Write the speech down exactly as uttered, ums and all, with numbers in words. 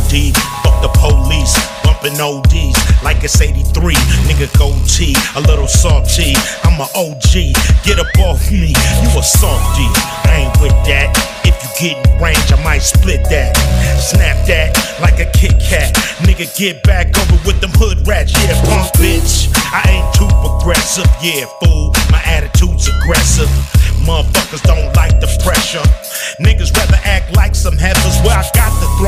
D. Fuck the police, bumping O Ds like it's eighty-three. Nigga goatee, a little salty. I'm a O G, get up off me, you a softy. I ain't with that. If you get in range, I might split that. Snap that like a Kit Kat. Nigga, get back over with them hood rats. Yeah, punk bitch. I ain't too progressive. Yeah, fool, my attitude's aggressive. Motherfuckers don't like the pressure. Niggas rather act like some heifers. Where I got the throne.